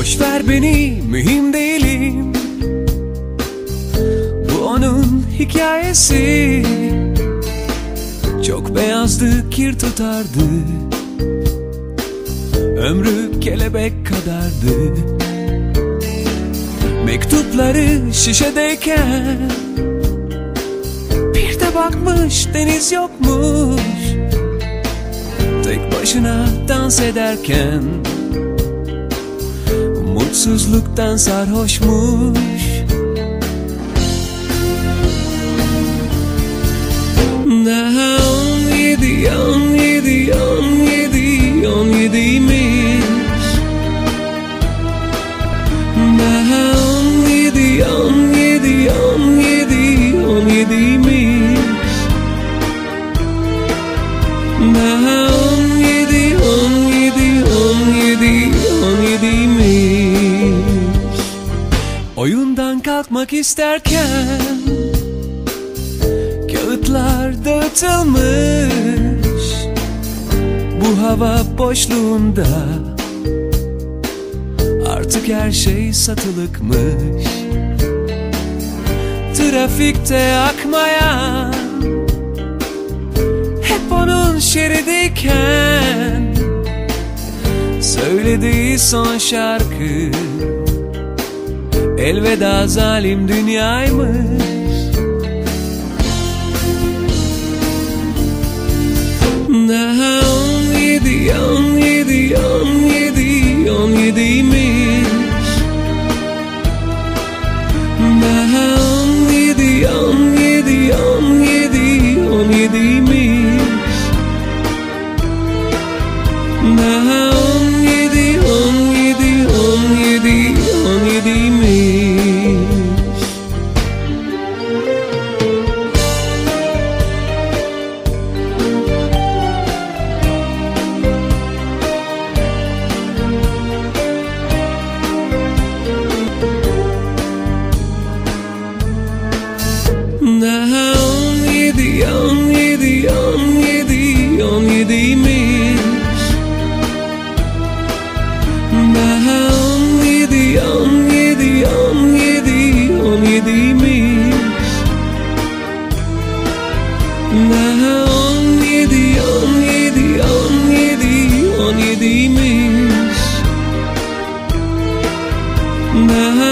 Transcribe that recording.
Boş ver beni, mühim değilim. Bu onun hikayesi. Çok beyazdı, kir tutardı. Ömrü kelebek kadardı. Mektupları şişedeyken bir de bakmış deniz yokmuş. Tek başına dans ederken mutsuzluktan sarhoşmuş. Daha 17, 17, 17, 17'ymiş. Daha 17, 17, 17, 17'ymiş. Daha 17, 17, 17, 17'ymiş. Oyundan kalkmak isterken kağıtlar dağıtılmış. Bu hava boşluğunda artık her şey satılıkmış. Trafikte akmayan, hep onun şeridiyken söylediği son şarkı elveda zalim dünyaymış. Daha 17, 17, 17, 17'ymiş. Daha 17, 17, 17, 17'ymiş. Daha 17, 17, 17, 17'ymiş. Daha 17, 17, 17, 17'ymiş. Daha 17, 17, 17, 17'ymiş. Daha 17, 17, 17, 17'ymiş. Daha